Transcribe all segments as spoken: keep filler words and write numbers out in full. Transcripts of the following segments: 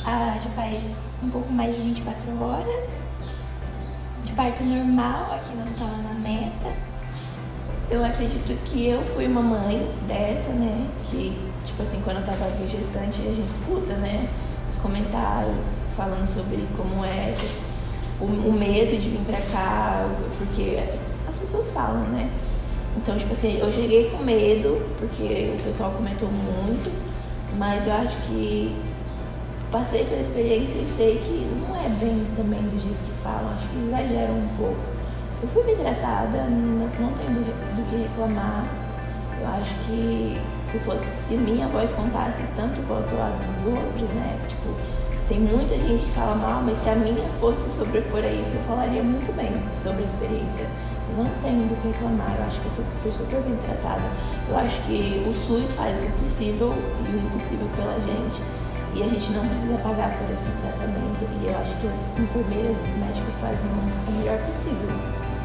Ah, já faz um pouco mais de vinte e quatro horas. De parto normal, aqui não estava na meta. Eu acredito que eu fui uma mãe dessa, né? Que, tipo assim, quando eu tava aqui gestante, a gente escuta, né? Os comentários falando sobre como é o, o medo de vir pra cá, porque as pessoas falam, né? Então, tipo assim, eu cheguei com medo, porque o pessoal comentou muito, mas eu acho que passei pela experiência e sei que não é bem também do jeito que falam, acho que exageram um pouco. Eu fui bem tratada, não, não tenho do, do que reclamar. Eu acho que se fosse, se minha voz contasse tanto quanto a dos outros, né? Tipo, tem muita gente que fala mal, mas se a minha fosse sobrepor a isso, eu falaria muito bem sobre a experiência. Eu não tenho do que reclamar, eu acho que eu fui super bem tratada. Eu acho que o SUS faz o possível e o impossível pela gente. E a gente não precisa pagar por esse tratamento. E eu acho que as enfermeiras e os médicos fazem o melhor possível.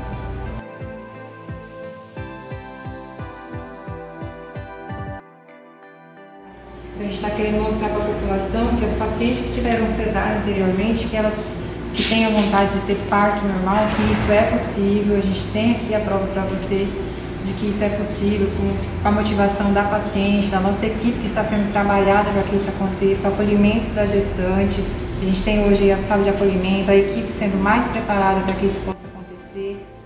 A gente está querendo mostrar para a população que as pacientes que tiveram cesárea anteriormente, que elas que tenham vontade de ter parto normal, que isso é possível. A gente tem aqui a prova para vocês de que isso é possível, com a motivação da paciente, da nossa equipe que está sendo trabalhada para que isso aconteça, o acolhimento da gestante. A gente tem hoje a sala de acolhimento, a equipe sendo mais preparada para que isso possa acontecer.